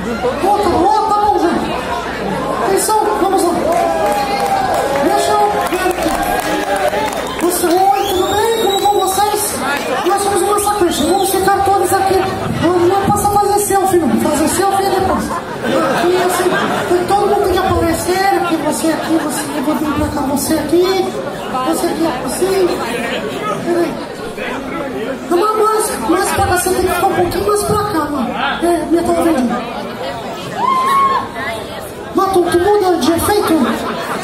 Outro, tá bom, gente. Atenção, vamos lá. Deixa eu ver aqui. Oi, tudo bem? Como vão vocês? Nós somos uma sequência. Vamos ficar todos aqui. Não posso fazer selfie, não. Fazer selfie é depois. Aqui, assim, todo mundo tem que aparecer. Aqui, você aqui, você. Eu vou vir pra cá, você aqui. Você aqui, assim. Peraí. Mais pra cá, você tem que ficar um pouquinho mais pra cá, mano. Minha tela vendo. Mato, tu muda de efeito?